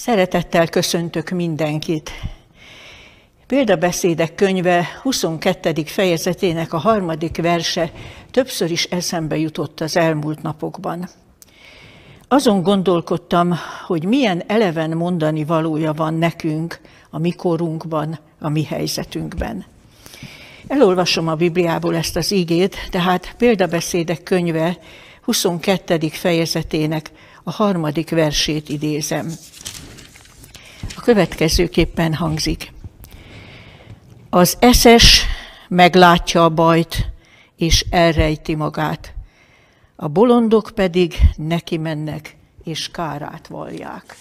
Szeretettel köszöntök mindenkit. Példabeszédek könyve 22. fejezetének a 3. verse többször is eszembe jutott az elmúlt napokban. Azon gondolkodtam, hogy milyen eleven mondani valója van nekünk a mi korunkban, a mi helyzetünkben. Elolvasom a Bibliából ezt az igét, tehát Példabeszédek könyve 22. fejezetének a 3. versét idézem. A következőképpen hangzik. Az eszes meglátja a bajt, és elrejti magát. A bolondok pedig neki mennek, és kárát vallják.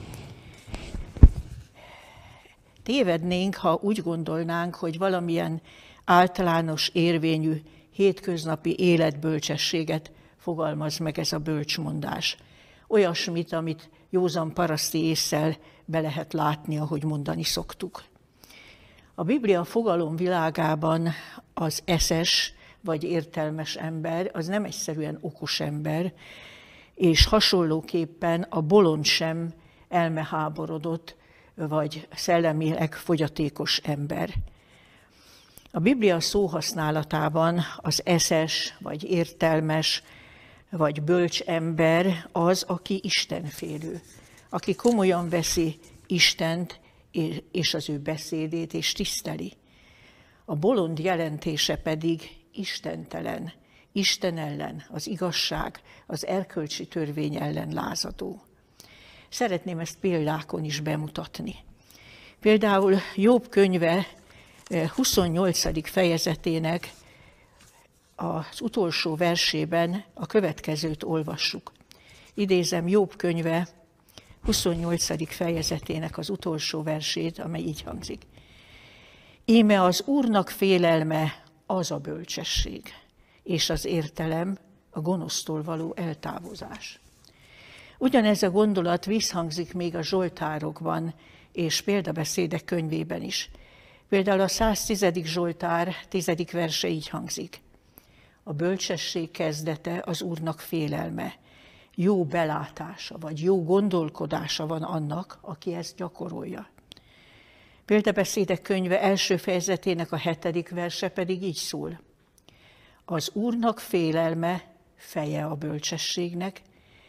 Tévednénk, ha úgy gondolnánk, hogy valamilyen általános érvényű, hétköznapi életbölcsességet fogalmaz meg ez a bölcsmondás. Olyasmit, amit józan paraszti ésszel be lehet látni, ahogy mondani szoktuk. A Biblia fogalomvilágában az eszes vagy értelmes ember, az nem egyszerűen okos ember, és hasonlóképpen a bolond sem elmeháborodott vagy szellemileg fogyatékos ember. A Biblia szóhasználatában az eszes vagy értelmes vagy bölcs ember az, aki istenfélő, aki komolyan veszi Istent és az ő beszédét, és tiszteli. A bolond jelentése pedig istentelen, Isten ellen, az igazság, az erkölcsi törvény ellen lázadó. Szeretném ezt példákon is bemutatni. Például Jobb könyve 28. fejezetének az utolsó versében a következőt olvassuk. Idézem Jobb könyve 28. fejezetének az utolsó versét, amely így hangzik. Íme az Úrnak félelme az a bölcsesség, és az értelem a gonosztól való eltávozás. Ugyanez a gondolat visszhangzik még a Zsoltárokban és Példabeszédek könyvében is. Például a 110. Zsoltár 10. verse így hangzik. A bölcsesség kezdete az Úrnak félelme. Jó belátása, vagy jó gondolkodása van annak, aki ezt gyakorolja. Példabeszédek könyve első fejezetének a 7. verse pedig így szól. Az Úrnak félelme feje a bölcsességnek,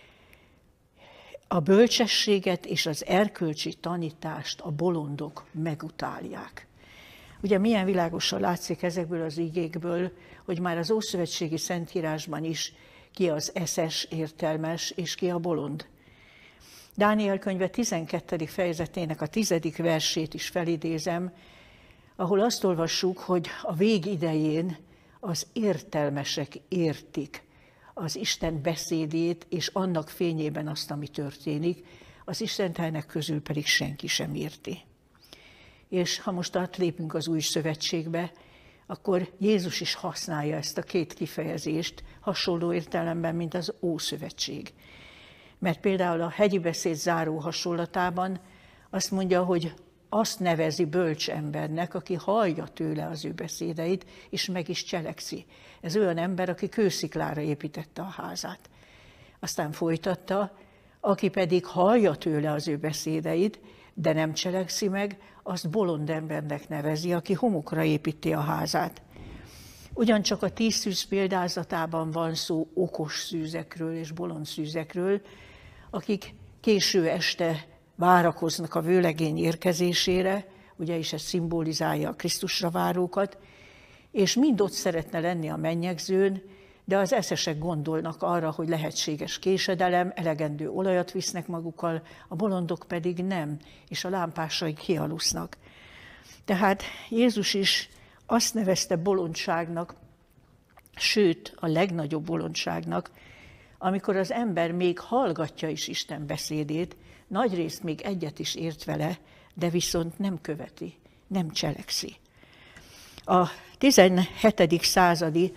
a bölcsességet és az erkölcsi tanítást a bolondok megutálják. Ugye milyen világosan látszik ezekből az igékből, hogy már az ószövetségi szentírásban is ki az eszes, értelmes, és ki a bolond. Dániel könyve 12. fejezetének a 10. versét is felidézem, ahol azt olvassuk, hogy a vég idején az értelmesek értik az Isten beszédét, és annak fényében azt, ami történik, az istentelnek közül pedig senki sem érti. És ha most átlépünk az új szövetségbe, akkor Jézus is használja ezt a két kifejezést hasonló értelemben, mint az Ószövetség. Mert például a hegyi beszéd záró hasonlatában azt mondja, hogy azt nevezi bölcs embernek, aki hallja tőle az ő beszédeit, és meg is cselekszi. Ez olyan ember, aki kősziklára építette a házát. Aztán folytatta, aki pedig hallja tőle az ő beszédeit, de nem cselekszi meg, azt bolond embernek nevezi, aki homokra építi a házát. Ugyancsak a 10 szűz példázatában van szó okos szűzekről és bolond szűzekről, akik késő este várakoznak a vőlegény érkezésére, ugye is ez szimbolizálja a Krisztusra várókat, és mind ott szeretne lenni a mennyegzőn, de az eszesek gondolnak arra, hogy lehetséges késedelem, elegendő olajat visznek magukkal, a bolondok pedig nem, és a lámpásaik kialusznak. Tehát Jézus is azt nevezte bolondságnak, sőt a legnagyobb bolondságnak, amikor az ember még hallgatja is Isten beszédét, nagyrészt még egyet is ért vele, de viszont nem követi, nem cselekszi. A 17. századi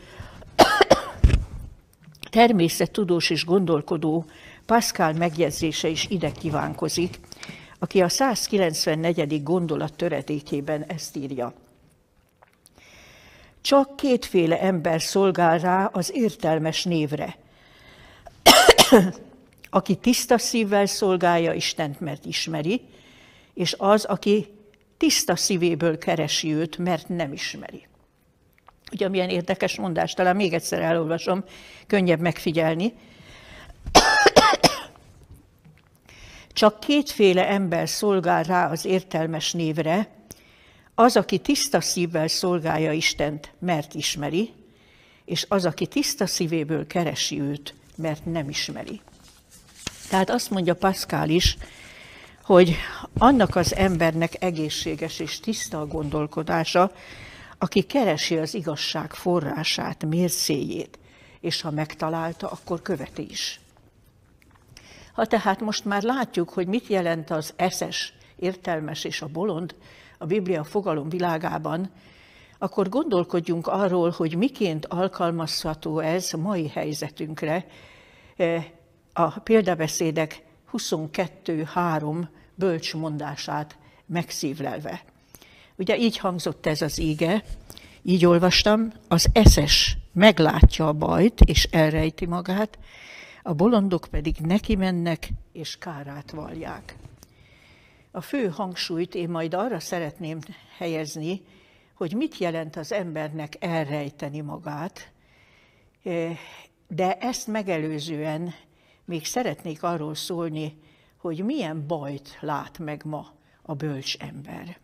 természettudós és gondolkodó Pascal megjegyzése is ide kívánkozik, aki a 194. gondolat töredékében ezt írja. Csak kétféle ember szolgál rá az értelmes névre. aki tiszta szívvel szolgálja Istent, mert ismeri, és az, aki tiszta szívéből keresi őt, mert nem ismeri. Ugye milyen érdekes mondás, talán még egyszer elolvasom, könnyebb megfigyelni. Csak kétféle ember szolgál rá az értelmes névre, az, aki tiszta szívvel szolgálja Istent, mert ismeri, és az, aki tiszta szívéből keresi őt, mert nem ismeri. Tehát azt mondja Pascal is, hogy annak az embernek egészséges és tiszta a gondolkodása, aki keresi az igazság forrását, mércéjét, és ha megtalálta, akkor követi is. Ha tehát most már látjuk, hogy mit jelent az eszes, értelmes és a bolond a Biblia fogalom világában, akkor gondolkodjunk arról, hogy miként alkalmazható ez a mai helyzetünkre, a példabeszédek 22.3 bölcsmondását megszívlelve. Ugye így hangzott ez az íge, így olvastam, az eszes meglátja a bajt és elrejti magát, a bolondok pedig neki mennek és kárát vallják. A fő hangsúlyt én majd arra szeretném helyezni, hogy mit jelent az embernek elrejteni magát, de ezt megelőzően még szeretnék arról szólni, hogy milyen bajt lát meg ma a bölcs ember.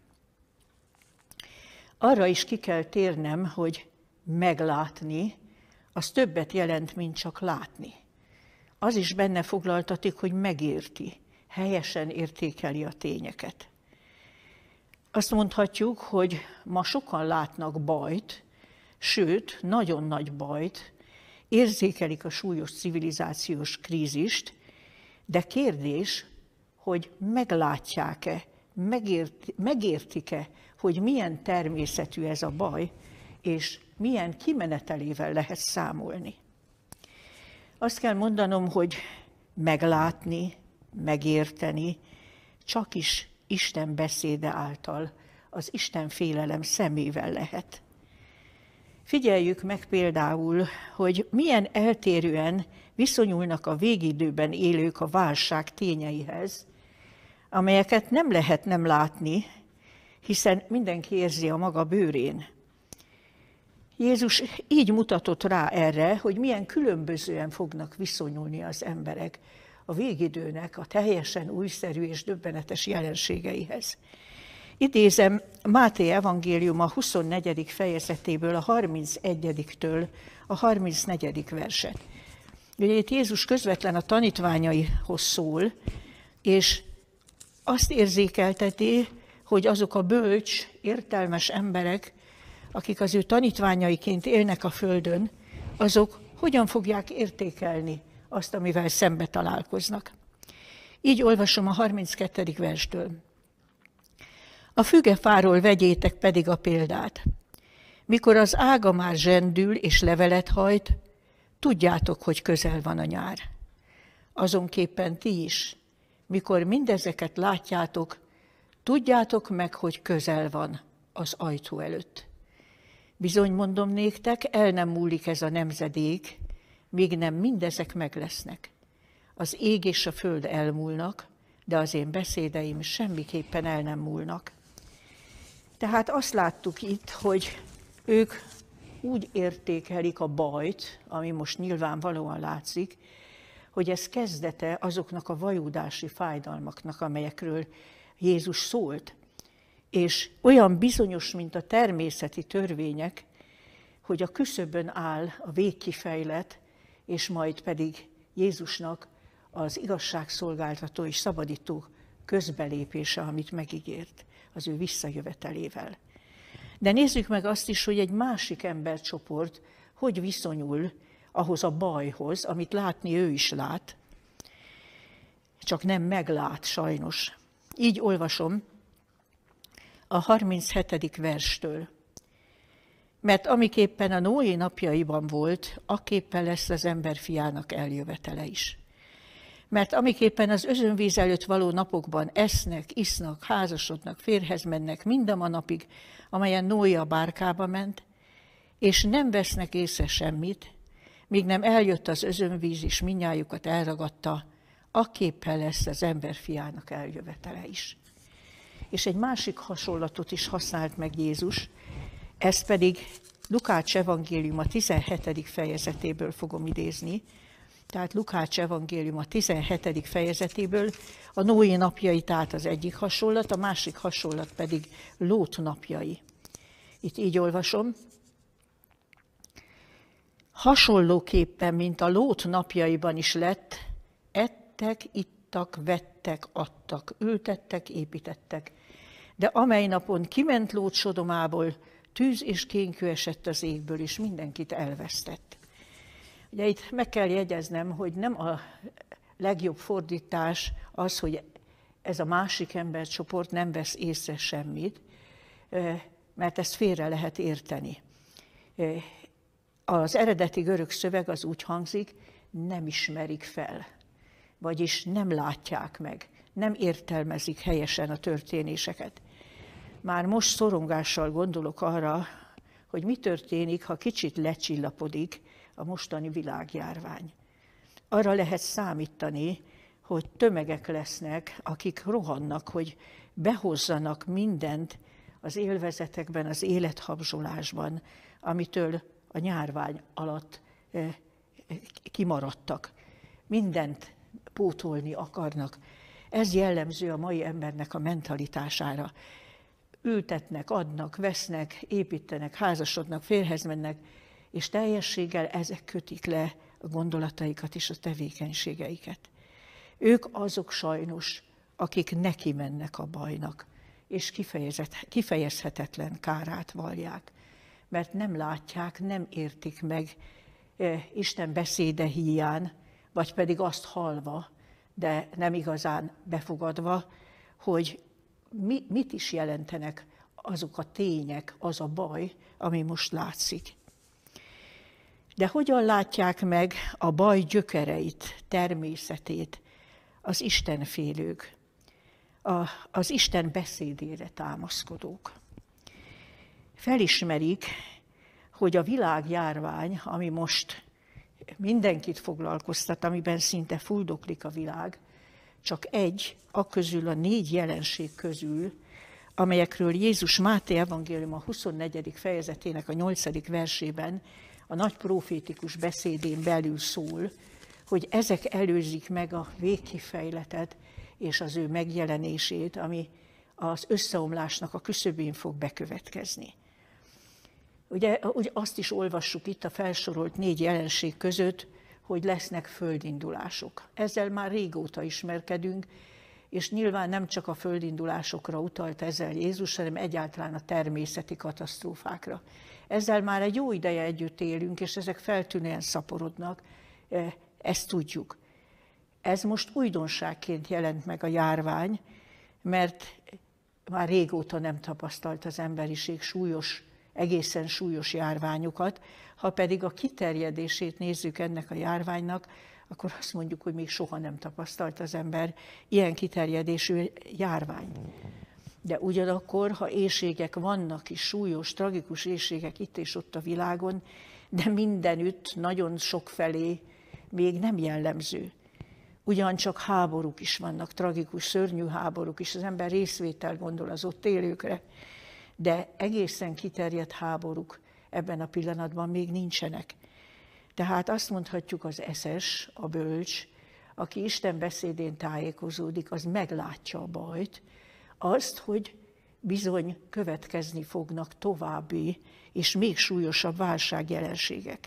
Arra is ki kell térnem, hogy meglátni, az többet jelent, mint csak látni. Az is benne foglaltatik, hogy megérti, helyesen értékeli a tényeket. Azt mondhatjuk, hogy ma sokan látnak bajt, sőt, nagyon nagy bajt, érzékelik a súlyos civilizációs krízist, de kérdés, hogy meglátják-e, megértik-e, hogy milyen természetű ez a baj, és milyen kimenetelével lehet számolni. Azt kell mondanom, hogy meglátni, megérteni csak is Isten beszéde által, az Isten félelem szemével lehet. Figyeljük meg például, hogy milyen eltérően viszonyulnak a végidőben élők a válság tényeihez, amelyeket nem lehet nem látni, hiszen mindenki érzi a maga bőrén. Jézus így mutatott rá erre, hogy milyen különbözően fognak viszonyulni az emberek a végidőnek a teljesen újszerű és döbbenetes jelenségeihez. Idézem Máté evangéliuma 24. fejezetéből a 31-től a 34. verset. Ugye itt Jézus közvetlen a tanítványaihoz szól, és azt érzékelteti, hogy azok a bölcs, értelmes emberek, akik az ő tanítványaiként élnek a földön, azok hogyan fogják értékelni azt, amivel szembe találkoznak. Így olvasom a 32. verstől. A fügefáról vegyétek pedig a példát. Mikor az ága már zsendül és levelet hajt, tudjátok, hogy közel van a nyár. Azonképpen ti is, mikor mindezeket látjátok, tudjátok meg, hogy közel van az ajtó előtt. Bizony mondom néktek, el nem múlik ez a nemzedék, míg nem mindezek meg lesznek. Az ég és a föld elmúlnak, de az én beszédeim semmiképpen el nem múlnak. Tehát azt láttuk itt, hogy ők úgy értékelik a bajt, ami most nyilvánvalóan látszik, hogy ez kezdete azoknak a vajúdási fájdalmaknak, amelyekről Jézus szólt. És olyan bizonyos, mint a természeti törvények, hogy a küszöbön áll a végkifejlet, és majd pedig Jézusnak az igazságszolgáltató és szabadító közbelépése, amit megígért az ő visszajövetelével. De nézzük meg azt is, hogy egy másik embercsoport hogy viszonyul ahhoz a bajhoz, amit látni ő is lát, csak nem meglát sajnos. Így olvasom a 37. verstől. Mert amiképpen a Noé napjaiban volt, akképpen lesz az emberfiának eljövetele is. Mert amiképpen az özönvíz előtt való napokban esznek, isznak, házasodnak, férjhez mennek mind a napig, amelyen Noé a bárkába ment, és nem vesznek észre semmit, míg nem eljött az özönvíz, és mindnyájukat elragadta, akképpen lesz az emberfiának eljövetele is. És egy másik hasonlatot is használt meg Jézus, ezt pedig Lukács evangélium a 17. fejezetéből fogom idézni. Tehát Lukács evangélium a 17. fejezetéből, a Noé napjai, tehát az egyik hasonlat, a másik hasonlat pedig Lót napjai. Itt így olvasom. Hasonlóképpen, mint a Lót napjaiban is lett, ettek, ittak, vettek, adtak, ültettek, építettek. De amely napon kiment Lót Sodomából, tűz és kénkő esett az égből, és mindenkit elvesztett. Ugye itt meg kell jegyeznem, hogy nem a legjobb fordítás az, hogy ez a másik embercsoport nem vesz észre semmit, mert ezt félre lehet érteni. Az eredeti görög szöveg az úgy hangzik, nem ismerik fel, vagyis nem látják meg, nem értelmezik helyesen a történéseket. Már most szorongással gondolok arra, hogy mi történik, ha kicsit lecsillapodik a mostani világjárvány. Arra lehet számítani, hogy tömegek lesznek, akik rohannak, hogy behozzanak mindent az élvezetekben, az élethabzsolásban, amitől a nyárvány alatt kimaradtak. Mindent pótolni akarnak. Ez jellemző a mai embernek a mentalitására. Ültetnek, adnak, vesznek, építenek, házasodnak, férjhez mennek, és teljességgel ezek kötik le a gondolataikat és a tevékenységeiket. Ők azok sajnos, akik neki mennek a bajnak, és kifejezhetetlen kárát vallják, mert nem látják, nem értik meg Isten beszéde híján, vagy pedig azt hallva, de nem igazán befogadva, hogy mit is jelentenek azok a tények, az a baj, ami most látszik. De hogyan látják meg a baj gyökereit, természetét az istenfélők, az Isten beszédére támaszkodók? Felismerik, hogy a világjárvány, ami most mindenkit foglalkoztat, amiben szinte fuldoklik a világ, csak egy, aközül a 4 jelenség közül, amelyekről Jézus Máté evangélium a 24. fejezetének a 8. versében a nagy profétikus beszédén belül szól, hogy ezek előzik meg a végkifejletet és az ő megjelenését, ami az összeomlásnak a küszöbén fog bekövetkezni. Ugye azt is olvassuk itt a felsorolt 4 jelenség között, hogy lesznek földindulások. Ezzel már régóta ismerkedünk, és nyilván nem csak a földindulásokra utalt ezzel Jézus, hanem egyáltalán a természeti katasztrófákra. Ezzel már egy jó ideje együtt élünk, és ezek feltűnően szaporodnak, ezt tudjuk. Ez most újdonságként jelent meg a járvány, mert már régóta nem tapasztalt az emberiség egészen súlyos járványokat. Ha pedig a kiterjedését nézzük ennek a járványnak, akkor azt mondjuk, hogy még soha nem tapasztalt az ember ilyen kiterjedésű járványt. De ugyanakkor, ha éhségek vannak is, súlyos, tragikus éhségek itt és ott a világon, de mindenütt, nagyon sokfelé még nem jellemző. Ugyancsak háborúk is vannak, tragikus, szörnyű háborúk is, az ember részvétel gondol az ott élőkre, de egészen kiterjedt háborúk ebben a pillanatban még nincsenek. Tehát azt mondhatjuk, az eszes, a bölcs, aki Isten beszédén tájékozódik, az meglátja a bajt, azt, hogy bizony következni fognak további és még súlyosabb válságjelenségek.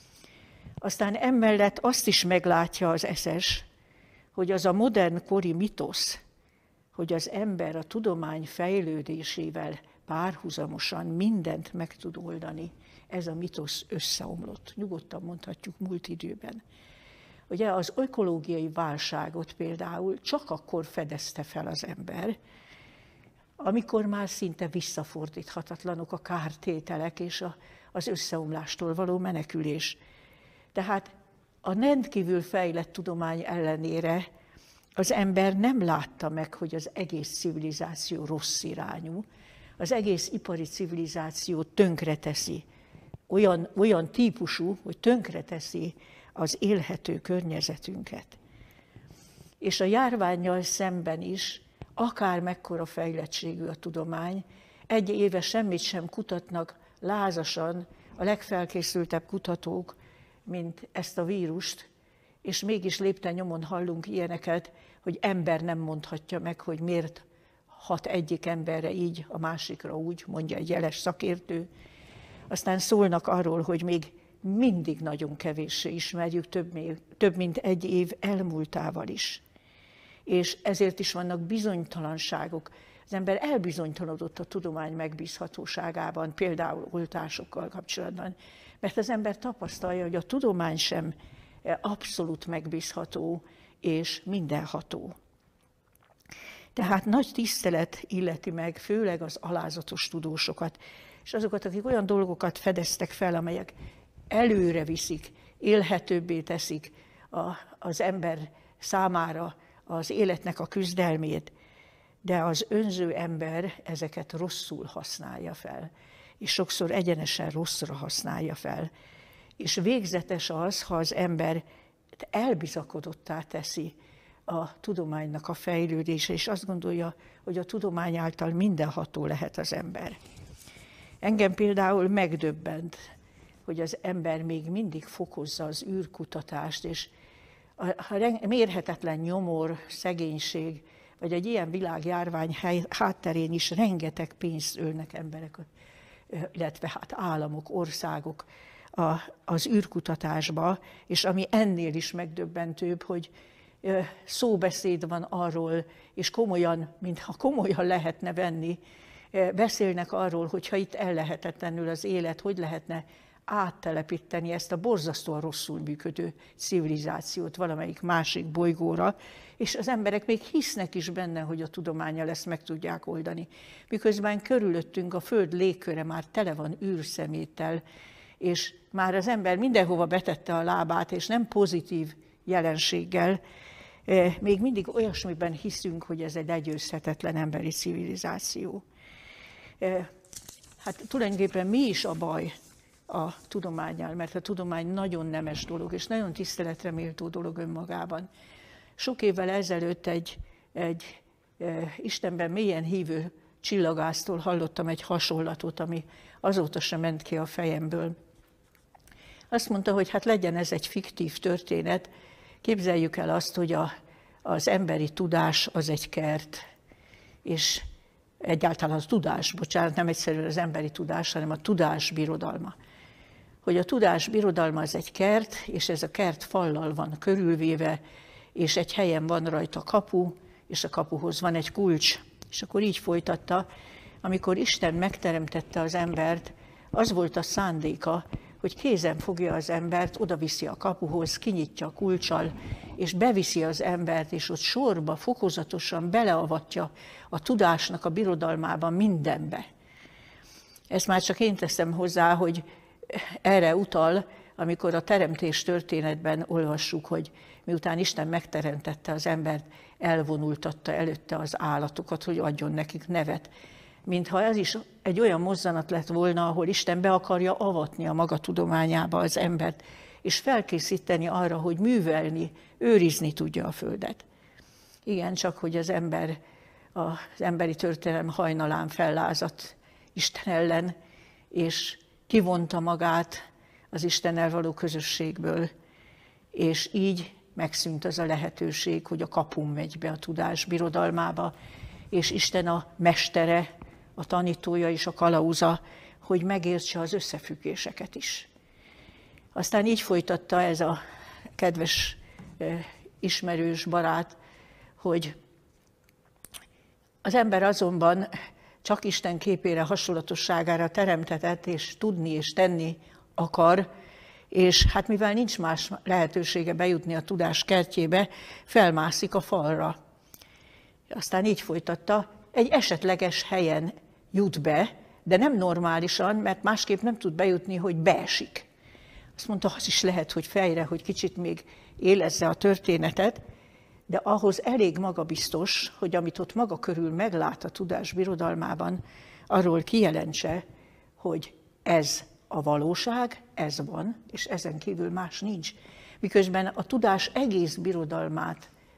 Aztán emellett azt is meglátja az eszes, hogy az a modern kori mitosz, hogy az ember a tudomány fejlődésével párhuzamosan mindent meg tud oldani, ez a mitosz összeomlott. Nyugodtan mondhatjuk múlt időben. Ugye az ökológiai válságot például csak akkor fedezte fel az ember, amikor már szinte visszafordíthatatlanok a kártételek és az összeomlástól való menekülés. Tehát a rendkívül fejlett tudomány ellenére az ember nem látta meg, hogy az egész civilizáció rossz irányú, az egész ipari civilizáció tönkreteszi, olyan típusú, hogy tönkreteszi az élhető környezetünket. És a járvánnyal szemben is, akár mekkora fejlettségű a tudomány, egy éve semmit sem kutatnak lázasan a legfelkészültebb kutatók, mint ezt a vírust, és mégis lépten nyomon hallunk ilyeneket, hogy ember nem mondhatja meg, hogy miért hat egyik emberre így, a másikra úgy, mondja egy jeles szakértő. Aztán szólnak arról, hogy még mindig nagyon kevéssé ismerjük, több mint egy év elmúltával is. És ezért is vannak bizonytalanságok. Az ember elbizonytalanodott a tudomány megbízhatóságában, például oltásokkal kapcsolatban, mert az ember tapasztalja, hogy a tudomány sem abszolút megbízható és mindenható. Tehát nagy tisztelet illeti meg főleg az alázatos tudósokat, és azokat, akik olyan dolgokat fedeztek fel, amelyek előre viszik, élhetőbbé teszik az ember számára az életnek a küzdelmét, de az önző ember ezeket rosszul használja fel, és sokszor egyenesen rosszra használja fel. És végzetes az, ha az ember elbizakodottá teszi a tudománynak a fejlődése, és azt gondolja, hogy a tudomány által mindenható lehet az ember. Engem például megdöbbent, hogy az ember még mindig fokozza az űrkutatást, és a mérhetetlen nyomor, szegénység, vagy egy ilyen világjárvány hátterén is rengeteg pénzt ölnek emberek, illetve hát államok, országok az űrkutatásba, és ami ennél is megdöbbentőbb, hogy szóbeszéd van arról, és komolyan, mintha komolyan lehetne venni, beszélnek arról, hogyha itt ellehetetlenül az élet, hogy lehetne áttelepíteni ezt a borzasztóan rosszul működő civilizációt valamelyik másik bolygóra, és az emberek még hisznek is benne, hogy a tudománnyal ezt meg tudják oldani. Miközben körülöttünk a Föld légköre már tele van űrszeméttel, és már az ember mindenhova betette a lábát, és nem pozitív jelenséggel, még mindig olyasmiben hiszünk, hogy ez egy legyőzhetetlen emberi civilizáció. Hát tulajdonképpen mi is a baj a tudománnyal, mert a tudomány nagyon nemes dolog, és nagyon tiszteletre méltó dolog önmagában. Sok évvel ezelőtt egy Istenben mélyen hívő csillagásztól hallottam egy hasonlatot, ami azóta sem ment ki a fejemből. Azt mondta, hogy hát legyen ez egy fiktív történet, képzeljük el azt, hogy az emberi tudás az egy kert, és egyáltalán a tudás, bocsánat, nem egyszerűen az emberi tudás, hanem a tudás birodalma. Hogy a tudás birodalma az egy kert, és ez a kert fallal van körülvéve, és egy helyen van rajta kapu, és a kapuhoz van egy kulcs. És akkor így folytatta, amikor Isten megteremtette az embert, az volt a szándéka, hogy kézen fogja az embert, odaviszi a kapuhoz, kinyitja a kulccsal, és beviszi az embert, és ott sorba, fokozatosan beleavatja a tudásnak a birodalmában mindenbe. Ezt már csak én teszem hozzá, hogy erre utal, amikor a teremtés történetben olvassuk, hogy miután Isten megteremtette az embert, elvonultatta előtte az állatokat, hogy adjon nekik nevet. Mintha ez is egy olyan mozzanat lett volna, ahol Isten be akarja avatni a maga tudományába az embert, és felkészíteni arra, hogy művelni, őrizni tudja a földet. Igen, csak hogy az emberi történelem hajnalán fellázadt Isten ellen, és kivonta magát az Istennel való közösségből, és így megszűnt az a lehetőség, hogy a kapun megy be a tudás birodalmába, és Isten a mestere, a tanítója és a kalauza, hogy megértse az összefüggéseket is. Aztán így folytatta ez a kedves ismerős barát, hogy az ember azonban csak Isten képére, hasonlatosságára teremtetett, és tudni és tenni akar, és hát mivel nincs más lehetősége bejutni a tudás kertjébe, felmászik a falra. Aztán így folytatta, egy esetleges helyen jut be, de nem normálisan, mert másképp nem tud bejutni, hogy beesik. Azt mondta, az is lehet, hogy fejre, hogy kicsit még élezze a történetet, de ahhoz elég magabiztos, hogy amit ott maga körül meglát a tudás birodalmában, arról kijelentse, hogy ez a valóság, ez van, és ezen kívül más nincs. Miközben a tudás egész birodalmát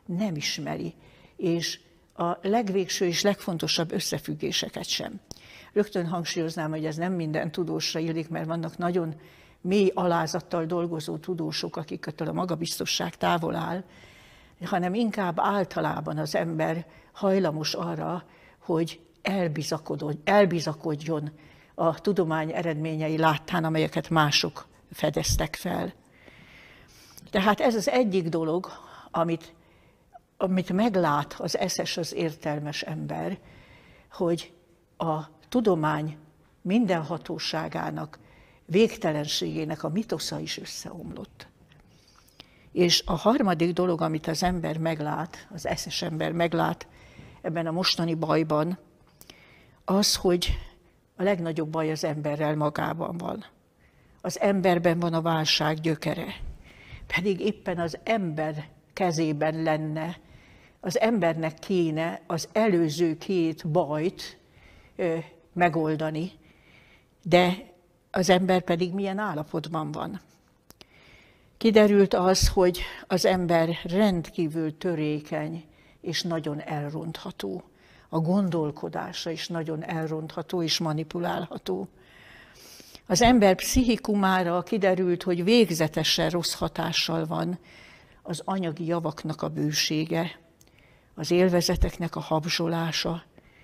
nem ismeri, és a legvégső és legfontosabb összefüggéseket sem. Rögtön hangsúlyoznám, hogy ez nem minden tudósra illik, mert vannak nagyon mély alázattal dolgozó tudósok, akiktől a magabiztosság távol áll, hanem inkább általában az ember hajlamos arra, hogy elbizakodjon a tudomány eredményei láttán, amelyeket mások fedeztek fel. Tehát ez az egyik dolog, amit meglát az eszes, az értelmes ember, hogy a tudomány mindenhatóságának, végtelenségének a mitosza is összeomlott. És a harmadik dolog, amit az ember meglát, az eszes ember meglát ebben a mostani bajban, az, hogy a legnagyobb baj az emberrel magában van. Az emberben van a válság gyökere. Pedig éppen az ember kezében lenne, az embernek kéne az előző két bajt megoldani, de az ember pedig milyen állapotban van. Kiderült az, hogy az ember rendkívül törékeny és nagyon elrontható. A gondolkodása is nagyon elrontható és manipulálható. Az ember pszichikumára kiderült, hogy végzetesen rossz hatással van az anyagi javaknak a bősége, az élvezeteknek a habzsolása,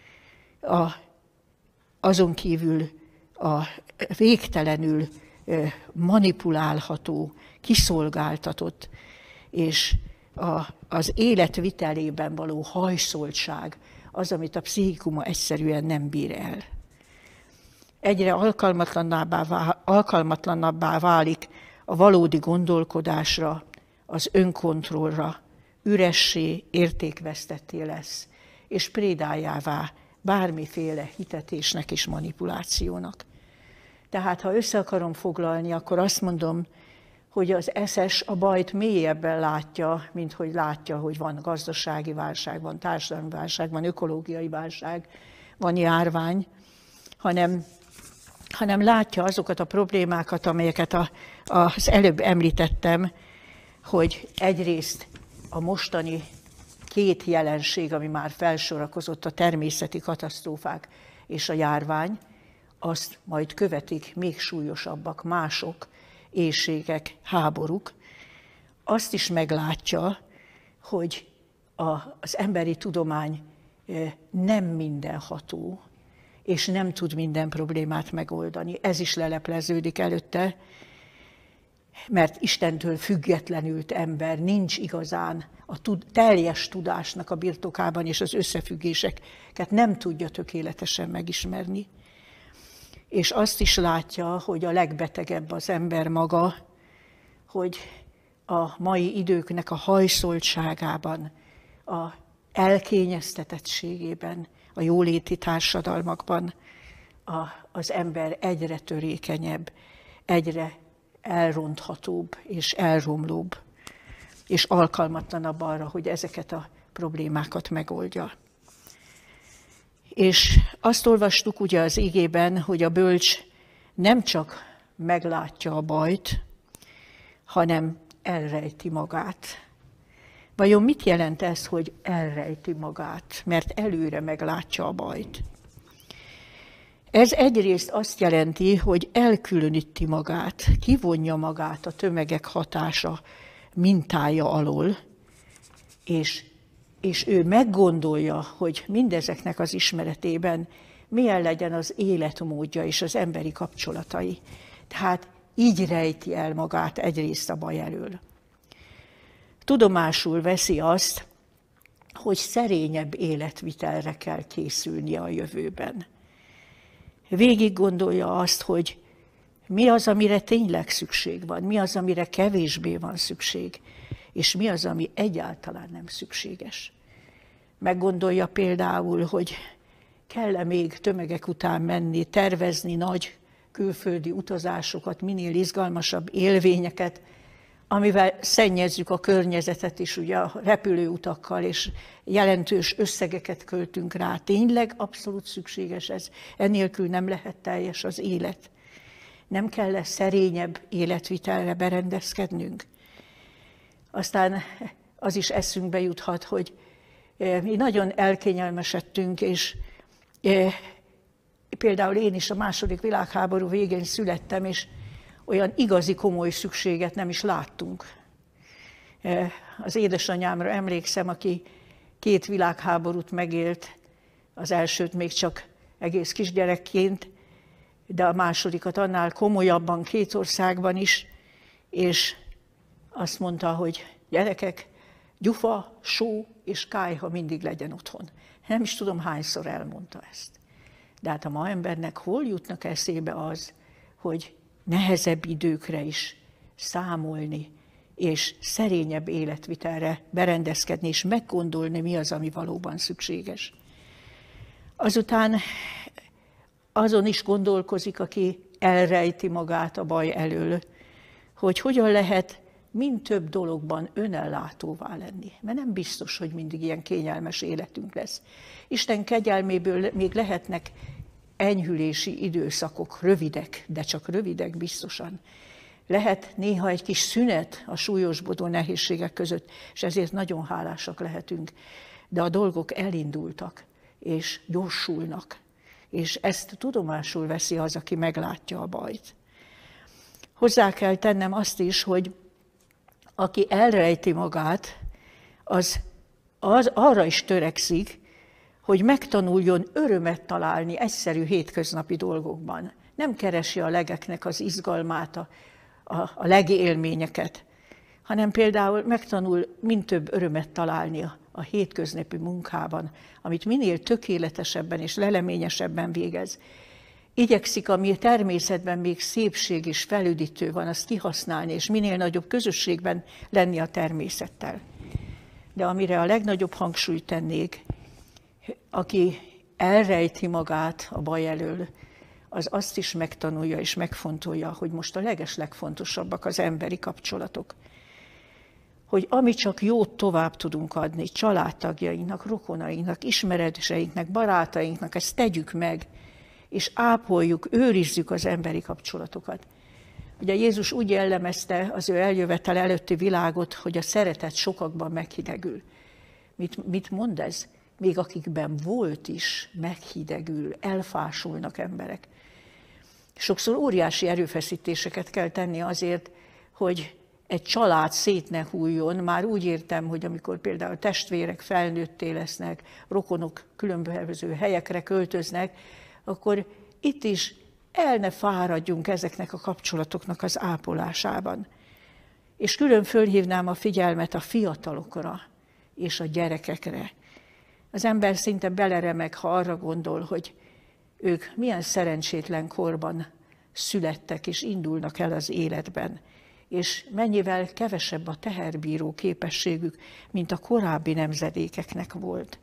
azon kívül a végtelenül manipulálható, kiszolgáltatott és az életvitelében való hajszoltság az, amit a pszichikuma egyszerűen nem bír el. Egyre alkalmatlanabbá válik a valódi gondolkodásra, az önkontrollra, üressé, értékvesztetté lesz, és prédájává bármiféle hitetésnek és manipulációnak. Tehát, ha össze akarom foglalni, akkor azt mondom, hogy az eszes a bajt mélyebben látja, mint hogy látja, hogy van gazdasági válság, van társadalmi válság, van ökológiai válság, van járvány, hanem látja azokat a problémákat, amelyeket az előbb említettem, hogy egyrészt a mostani két jelenség, ami már felsorakozott, a természeti katasztrófák és a járvány, azt majd követik még súlyosabbak, mások, éhségek, háborúk. Azt is meglátja, hogy az emberi tudomány nem mindenható, és nem tud minden problémát megoldani. Ez is lelepleződik előtte, mert Istentől függetlenült ember nincs igazán a teljes tudásnak a birtokában, és az összefüggéseket nem tudja tökéletesen megismerni. És azt is látja, hogy a legbetegebb az ember maga, hogy a mai időknek a hajszoltságában, a elkényeztetettségében, a jóléti társadalmakban az ember egyre törékenyebb, egyre elronthatóbb és elromlóbb, és alkalmatlanabb arra, hogy ezeket a problémákat megoldja. És azt olvastuk ugye az igében, hogy a bölcs nem csak meglátja a bajt, hanem elrejti magát. Vajon mit jelent ez, hogy elrejti magát, mert előre meglátja a bajt? Ez egyrészt azt jelenti, hogy elkülöníti magát, kivonja magát a tömegek hatása mintája alól, és ő meggondolja, hogy mindezeknek az ismeretében milyen legyen az életmódja és az emberi kapcsolatai. Tehát így rejti el magát egyrészt a baj elől. Tudomásul veszi azt, hogy szerényebb életvitelre kell készülnie a jövőben. Végig gondolja azt, hogy mi az, amire tényleg szükség van, mi az, amire kevésbé van szükség, és mi az, ami egyáltalán nem szükséges. Meggondolja például, hogy kell-e még tömegek után menni, tervezni nagy külföldi utazásokat, minél izgalmasabb élvényeket, amivel szennyezzük a környezetet is, ugye a repülőutakkal, és jelentős összegeket költünk rá. Tényleg abszolút szükséges ez, ennélkül nem lehet teljes az élet. Nem kell szerényebb életvitelre berendezkednünk. Aztán az is eszünkbe juthat, hogy mi nagyon elkényelmesedtünk, és például én is a II. Világháború végén születtem, és olyan igazi komoly szükséget nem is láttunk. Az édesanyámra emlékszem, aki 2 világháborút megélt, az elsőt még csak egész kisgyerekként, de a másodikat annál komolyabban 2 országban is, és azt mondta, hogy gyerekek, gyufa, só és kályha mindig legyen otthon. Nem is tudom, hányszor elmondta ezt. De hát a ma embernek hol jutnak eszébe az, hogy nehezebb időkre is számolni, és szerényebb életvitelre berendezkedni, és meggondolni, mi az, ami valóban szükséges. Azután azon is gondolkozik, aki elrejti magát a baj elől, hogy hogyan lehet mind több dologban önellátóvá lenni. Mert nem biztos, hogy mindig ilyen kényelmes életünk lesz. Isten kegyelméből még lehetnek enyhülési időszakok, rövidek, de csak rövidek biztosan. Lehet néha egy kis szünet a súlyosbodó nehézségek között, és ezért nagyon hálásak lehetünk. De a dolgok elindultak, és gyorsulnak, és ezt tudomásul veszi az, aki meglátja a bajt. Hozzá kell tennem azt is, hogy aki elrejti magát, az arra is törekszik, hogy megtanuljon örömet találni egyszerű hétköznapi dolgokban. Nem keresi a legeknek az izgalmát, a legélményeket, hanem például megtanul mind több örömet találni a hétköznapi munkában, amit minél tökéletesebben és leleményesebben végez. Igyekszik, ami természetben még szépség és felüdítő van, azt kihasználni, és minél nagyobb közösségben lenni a természettel. De amire a legnagyobb hangsúlyt tennék, aki elrejti magát a baj elől, az azt is megtanulja és megfontolja, hogy most a legeslegfontosabbak az emberi kapcsolatok. Hogy ami csak jót tovább tudunk adni családtagjainknak, rokonainknak, ismerőseinknek, barátainknak, ezt tegyük meg, és ápoljuk, őrizzük az emberi kapcsolatokat. Ugye Jézus úgy jellemezte az ő eljövetel előtti világot, hogy a szeretet sokakban meghidegül. Mit mond ez? Még akikben volt is, meghidegül, elfásulnak emberek. Sokszor óriási erőfeszítéseket kell tenni azért, hogy egy család szét ne hulljon. Már úgy értem, hogy amikor például testvérek felnőtté lesznek, rokonok különböző helyekre költöznek, akkor itt is el ne fáradjunk ezeknek a kapcsolatoknak az ápolásában. És külön fölhívnám a figyelmet a fiatalokra és a gyerekekre. Az ember szinte beleremeg, ha arra gondol, hogy ők milyen szerencsétlen korban születtek és indulnak el az életben, és mennyivel kevesebb a teherbíró képességük, mint a korábbi nemzedékeknek volt.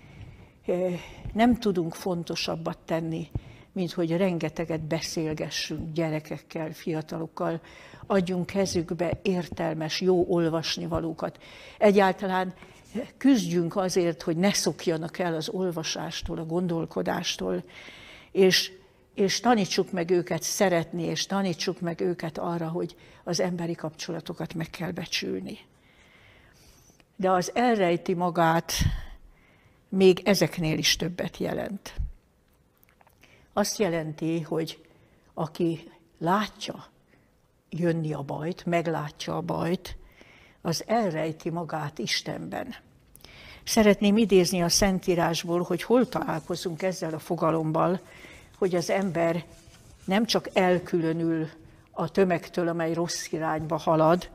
Nem tudunk fontosabbat tenni, mint hogy rengeteget beszélgessünk gyerekekkel, fiatalokkal, adjunk kezükbe értelmes, jó olvasnivalókat. Egyáltalán küzdjünk azért, hogy ne szokjanak el az olvasástól, a gondolkodástól, és tanítsuk meg őket szeretni, és tanítsuk meg őket arra, hogy az emberi kapcsolatokat meg kell becsülni. De az elrejti magát még ezeknél is többet jelent. Azt jelenti, hogy aki látja jönni a bajt, meglátja a bajt, az elrejti magát Istenben. Szeretném idézni a Szentírásból, hogy hol találkozunk ezzel a fogalommal, hogy az ember nem csak elkülönül a tömegtől, amely rossz irányba halad,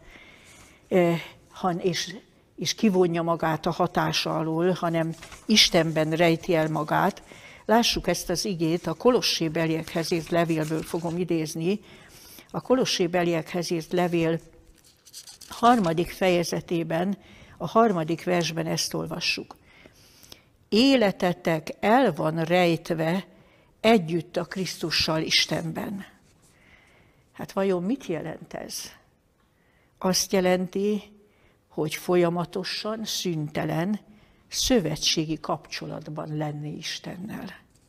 és kivonja magát a hatása alól, hanem Istenben rejti el magát. Lássuk ezt az igét, a Kolossébeliekhez írt levélből fogom idézni. A Kolossébeliekhez írt levél 3. fejezetében, a 3. versben ezt olvassuk. Életetek el van rejtve együtt a Krisztussal Istenben. Hát vajon mit jelent ez? Azt jelenti, hogy folyamatosan, szüntelen, szövetségi kapcsolatban lenni Istennel.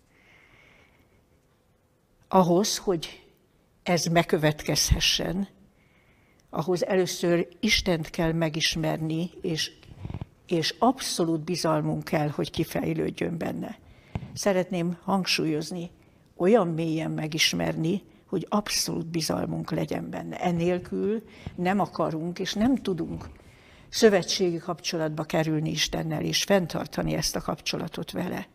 Ahhoz, hogy ez megkövetkezhessen, ahhoz először Istent kell megismerni, és és abszolút bizalmunk kell, hogy kifejlődjön benne. Szeretném hangsúlyozni, olyan mélyen megismerni, hogy abszolút bizalmunk legyen benne. Enélkül nem akarunk és nem tudunk szövetségi kapcsolatba kerülni Istennel, és fenntartani ezt a kapcsolatot vele.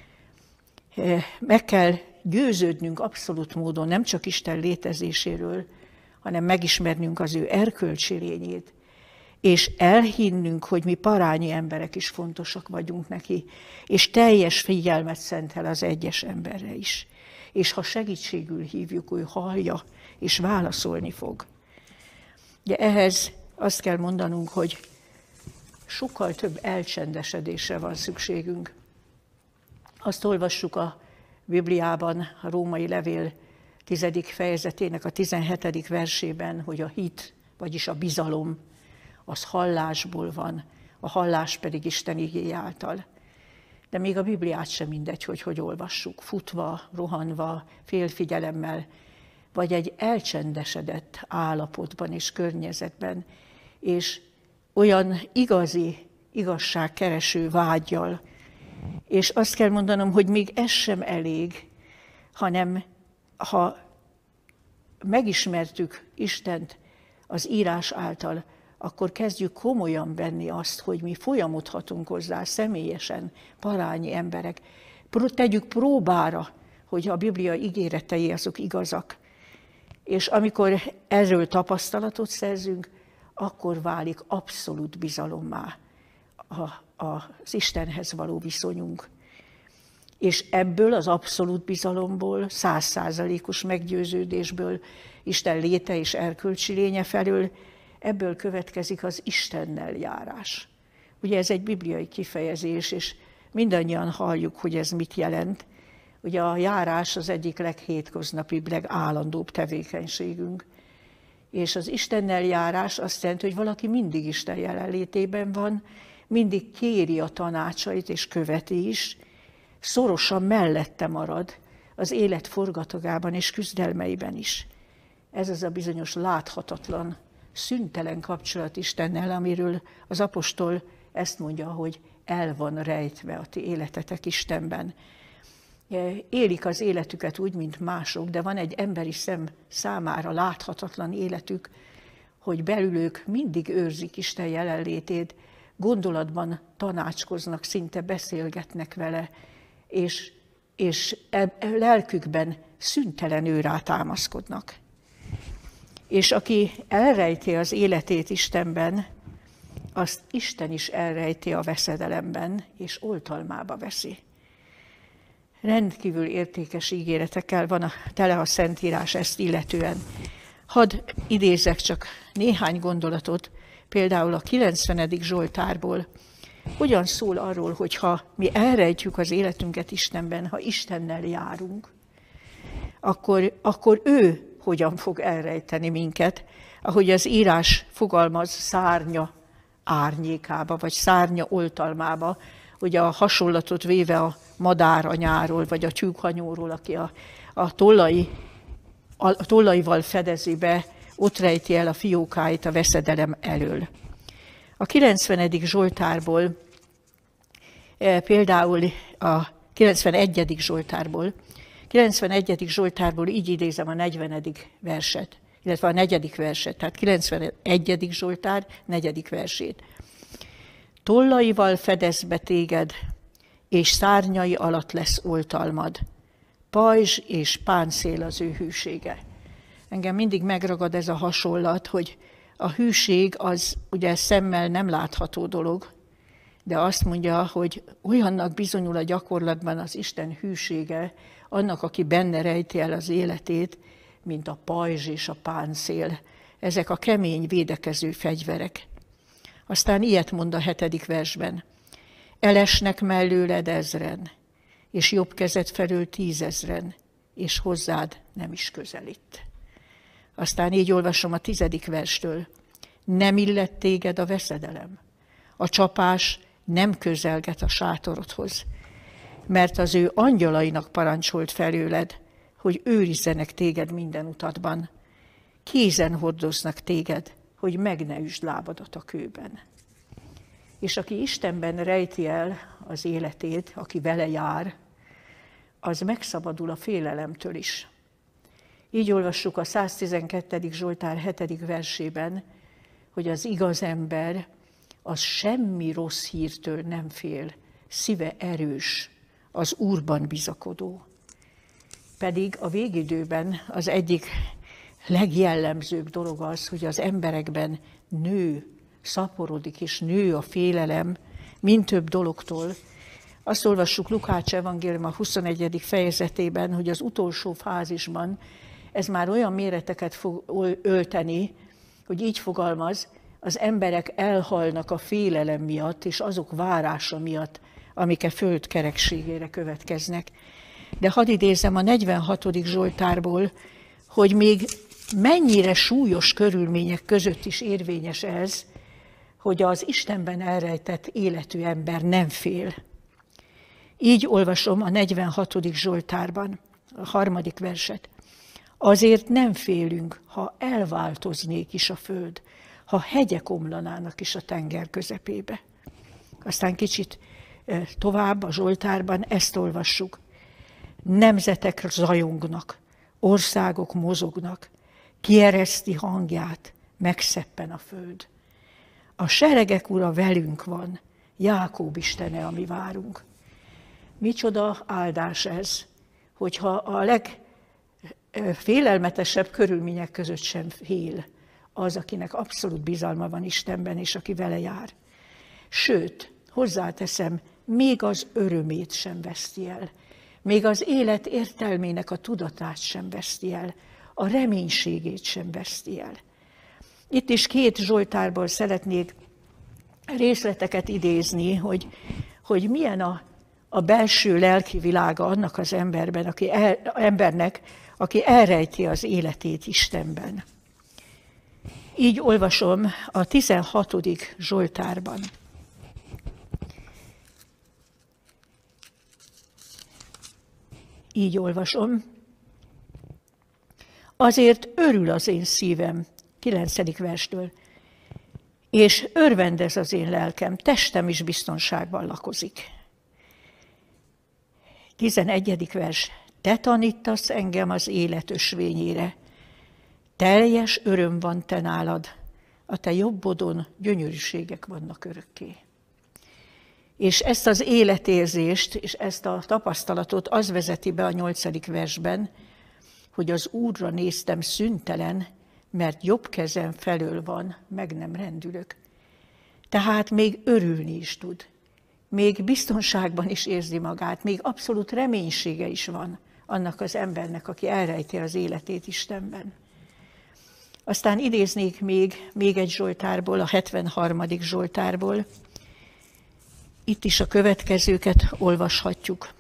Meg kell győződnünk abszolút módon nem csak Isten létezéséről, hanem megismernünk az ő erkölcsi lényét, és elhinnünk, hogy mi parányi emberek is fontosak vagyunk neki, és teljes figyelmet szentel az egyes emberre is. És ha segítségül hívjuk, ő hallja, és válaszolni fog. De ehhez azt kell mondanunk, hogy sokkal több elcsendesedésre van szükségünk. Azt olvassuk a Bibliában, a Római Levél 10. fejezetének a 17. versében, hogy a hit, vagyis a bizalom, az hallásból van, a hallás pedig Isten igéje által. De még a Bibliát sem mindegy, hogy olvassuk, futva, rohanva, félfigyelemmel, vagy egy elcsendesedett állapotban és környezetben, és olyan igazi, igazságkereső vággyal. És azt kell mondanom, hogy még ez sem elég, hanem ha megismertük Istent az írás által, akkor kezdjük komolyan venni azt, hogy mi folyamodhatunk hozzá személyesen, parányi emberek. Tegyük próbára, hogy a Biblia ígéretei azok igazak. És amikor erről tapasztalatot szerzünk, akkor válik abszolút bizalommá az Istenhez való viszonyunk. És ebből az abszolút bizalomból, 100%-os meggyőződésből, Isten léte és erkölcsi lénye felől, ebből következik az Istennel járás. Ugye ez egy bibliai kifejezés, és mindannyian halljuk, hogy ez mit jelent. Ugye a járás az egyik leghétköznapibb, legállandóbb tevékenységünk. És az Istennel járás azt jelenti, hogy valaki mindig Isten jelenlétében van, mindig kéri a tanácsait és követi is, szorosan mellette marad az élet forgatagában és küzdelmeiben is. Ez az a bizonyos láthatatlan, szüntelen kapcsolat Istennel, amiről az apostol ezt mondja, hogy el van rejtve a ti életetek Istenben. Élik az életüket úgy, mint mások, de van egy emberi szem számára láthatatlan életük, hogy belül ők mindig őrzik Isten jelenlétét, gondolatban tanácskoznak, szinte beszélgetnek vele, és lelkükben szüntelenül rátámaszkodnak. És aki elrejti az életét Istenben, azt Isten is elrejti a veszedelemben, és oltalmába veszi. Rendkívül értékes ígéretekkel van tele a Szentírás ezt illetően. Hadd idézek csak néhány gondolatot, például a 90. Zsoltárból. Hogyan szól arról, hogy ha mi elrejtjük az életünket Istenben, ha Istennel járunk, akkor ő hogyan fog elrejteni minket, ahogy az írás fogalmaz, szárnya árnyékába, vagy szárnya oltalmába, ugye a hasonlatot véve a madáranyáról, vagy a tyúkhanyóról, aki a tollaival fedezi be, ott rejti el a fiókáit a veszedelem elől. A 90. Zsoltárból, például a 91. Zsoltárból így idézem a 40. verset, illetve a 4. verset, tehát 91. Zsoltár 4. versét. Tollaival fedez be téged, és szárnyai alatt lesz oltalmad. Pajzs és páncél az ő hűsége. Engem mindig megragad ez a hasonlat, hogy a hűség az ugye szemmel nem látható dolog, de azt mondja, hogy olyannak bizonyul a gyakorlatban az Isten hűsége annak, aki benne rejti el az életét, mint a pajzs és a páncél. Ezek a kemény védekező fegyverek. Aztán ilyet mond a 7. versben. Elesnek mellőled 1000-en, és jobb kezed felől 10 000-en, és hozzád nem is közelít. Aztán így olvasom a 10. verstől. Nem illet téged a veszedelem. A csapás nem közelget a sátorodhoz, mert az ő angyalainak parancsolt felőled, hogy őrizzenek téged minden utatban. Kézen hordoznak téged, hogy meg ne üsd lábadat a kőben. És aki Istenben rejti el az életét, aki vele jár, az megszabadul a félelemtől is. Így olvassuk a 112. Zsoltár 7. versében, hogy az igaz ember az semmi rossz hírtől nem fél, szíve erős, az Úrban bizakodó. Pedig a végidőben az egyik legjellemzőbb dolog az, hogy az emberekben nő, szaporodik és nő a félelem mind több dologtól. Azt olvassuk Lukács evangélium a 21. fejezetében, hogy az utolsó fázisban ez már olyan méreteket fog ölteni, hogy így fogalmaz, az emberek elhalnak a félelem miatt és azok várása miatt, amik a föld kerekségére következnek. De hadd idézzem a 46. Zsoltárból, hogy még mennyire súlyos körülmények között is érvényes ez, hogy az Istenben elrejtett életű ember nem fél. Így olvasom a 46. Zsoltárban, a 3. verset. Azért nem félünk, ha elváltoznék is a föld, ha hegyek omlanának is a tenger közepébe. Aztán kicsit tovább a Zsoltárban ezt olvassuk. Nemzetek zajongnak, országok mozognak, kiereszti hangját, megszeppen a föld. A seregek ura velünk van, Jákób Istene, ami várunk. Micsoda áldás ez, hogyha a legfélelmetesebb körülmények között sem fél az, akinek abszolút bizalma van Istenben, és aki vele jár. Sőt, hozzáteszem, még az örömét sem veszti el, még az élet értelmének a tudatát sem veszti el, a reménységét sem veszti el. Itt is 2 Zsoltárból szeretnék részleteket idézni, hogy milyen a belső lelki világa annak az embernek, aki elrejti az életét Istenben. Így olvasom a 16. Zsoltárban. Így olvasom. Azért örül az én szívem, 9. verstől, és örvendez az én lelkem, testem is biztonságban lakozik. 11. vers. Te tanítasz engem az élet ösvényére, teljes öröm van te nálad, a te jobbodon gyönyörűségek vannak örökké. És ezt az életérzést és ezt a tapasztalatot az vezeti be a 8. versben, hogy az Úrra néztem szüntelen, mert jobb kezem felől van, meg nem rendülök. Tehát még örülni is tud, még biztonságban is érzi magát, még abszolút reménysége is van annak az embernek, aki elrejti az életét Istenben. Aztán idéznék még egy Zsoltárból, a 73. Zsoltárból. Itt is a következőket olvashatjuk.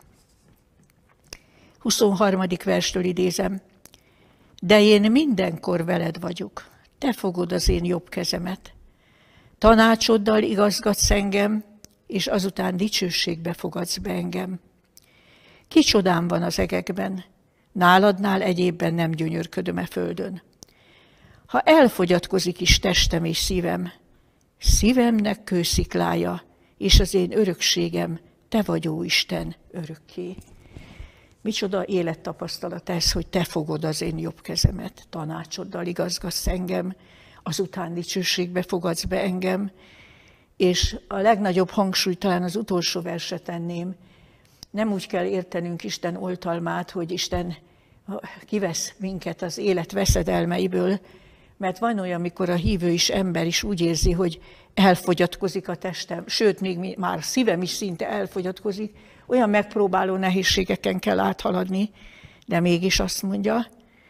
23. verstől idézem. De én mindenkor veled vagyok, te fogod az én jobb kezemet. Tanácsoddal igazgatsz engem, és azután dicsőségbe fogadsz be engem. Kicsodám van az egekben, náladnál egyébben nem gyönyörködöm e földön. Ha elfogyatkozik is testem és szívem, szívemnek kősziklája, és az én örökségem, te vagy, ó Isten, örökké. Micsoda élettapasztalat ez, hogy te fogod az én jobb kezemet, tanácsoddal igazgatsz engem, azután dicsőségbe fogadsz be engem, és a legnagyobb hangsúlyt talán az utolsó verset tenném. Nem úgy kell értenünk Isten oltalmát, hogy Isten kivesz minket az élet veszedelmeiből, mert van olyan, amikor a hívő is, ember is úgy érzi, hogy elfogyatkozik a testem, sőt, még már szívem is szinte elfogyatkozik, olyan megpróbáló nehézségeken kell áthaladni, de mégis azt mondja,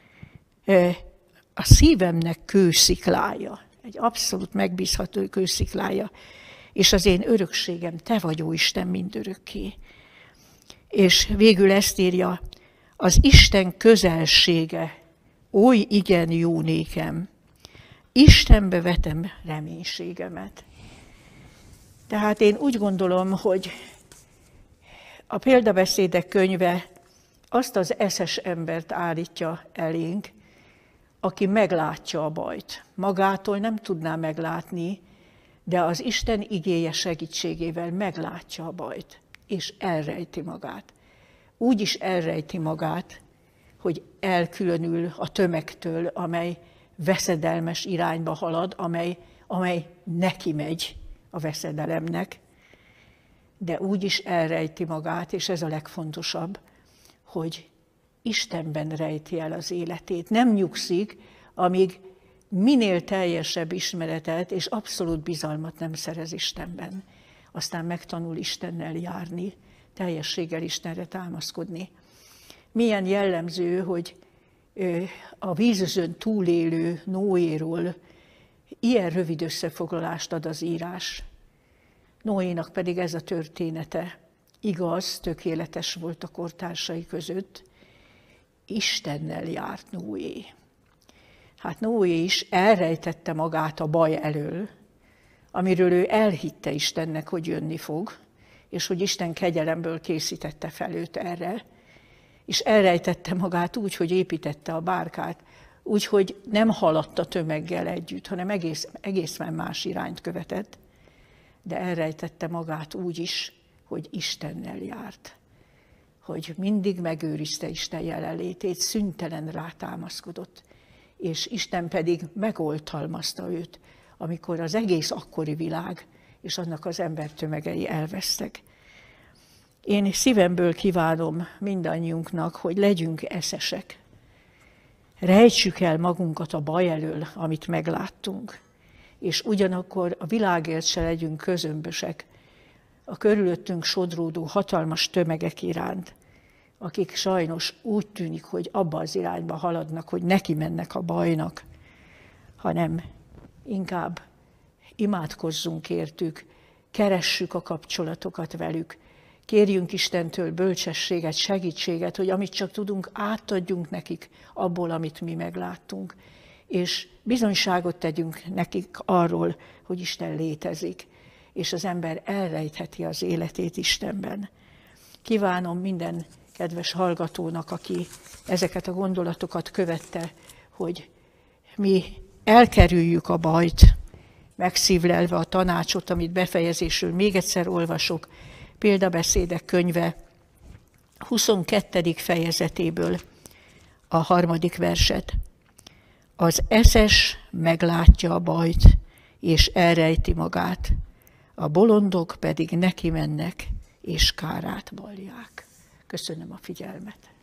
a szívemnek kősziklája, egy abszolút megbízható kősziklája, és az én örökségem, te vagy, ó Isten, mindörökké. És végül ezt írja, az Isten közelsége, oly igen jó nékem, Istenbe vetem reménységemet. Tehát én úgy gondolom, hogy a példabeszédek könyve azt az eszes embert állítja elénk, aki meglátja a bajt. Magától nem tudná meglátni, de az Isten igéje segítségével meglátja a bajt, és elrejti magát. Úgy is elrejti magát, hogy elkülönül a tömegtől, amely veszedelmes irányba halad, amely neki megy a veszedelemnek, de úgy is elrejti magát, és ez a legfontosabb, hogy Istenben rejti el az életét. Nem nyugszik, amíg minél teljesebb ismeretet és abszolút bizalmat nem szerez Istenben. Aztán megtanul Istennel járni, teljességgel Istenre támaszkodni. Milyen jellemző, hogy a vízözön túlélő Noéról ilyen rövid összefoglalást ad az írás. Noénak pedig ez a története. Igaz, tökéletes volt a kortársai között, Istennel járt Noé. Hát Noé is elrejtette magát a baj elől, amiről ő elhitte Istennek, hogy jönni fog, és hogy Isten kegyelemből készítette fel őt erre, és elrejtette magát úgy, hogy építette a bárkát, úgy, hogy nem haladt a tömeggel együtt, hanem egészen más irányt követett, de elrejtette magát úgy is, hogy Istennel járt, hogy mindig megőrizte Isten jelenlétét, szüntelen rátámaszkodott, és Isten pedig megoltalmazta őt, amikor az egész akkori világ és annak az embertömegei elvesztek. Én szívemből kívánom mindannyiunknak, hogy legyünk eszesek. Rejtsük el magunkat a baj elől, amit megláttunk, és ugyanakkor a világért se legyünk közömbösek a körülöttünk sodródó hatalmas tömegek iránt, akik sajnos úgy tűnik, hogy abba az irányba haladnak, hogy neki mennek a bajnak, hanem inkább imádkozzunk értük, keressük a kapcsolatokat velük, kérjünk Istentől bölcsességet, segítséget, hogy amit csak tudunk, átadjunk nekik abból, amit mi megláttunk, és bizonyságot tegyünk nekik arról, hogy Isten létezik, és az ember elrejtheti az életét Istenben. Kívánom minden kedves hallgatónak, aki ezeket a gondolatokat követte, hogy mi elkerüljük a bajt, megszívlelve a tanácsot, amit befejezésül még egyszer olvasok, Példabeszédek könyve 22. fejezetéből a 3. verset. Az eszes meglátja a bajt, és elrejti magát, a bolondok pedig neki mennek, és kárát vallják. Köszönöm a figyelmet.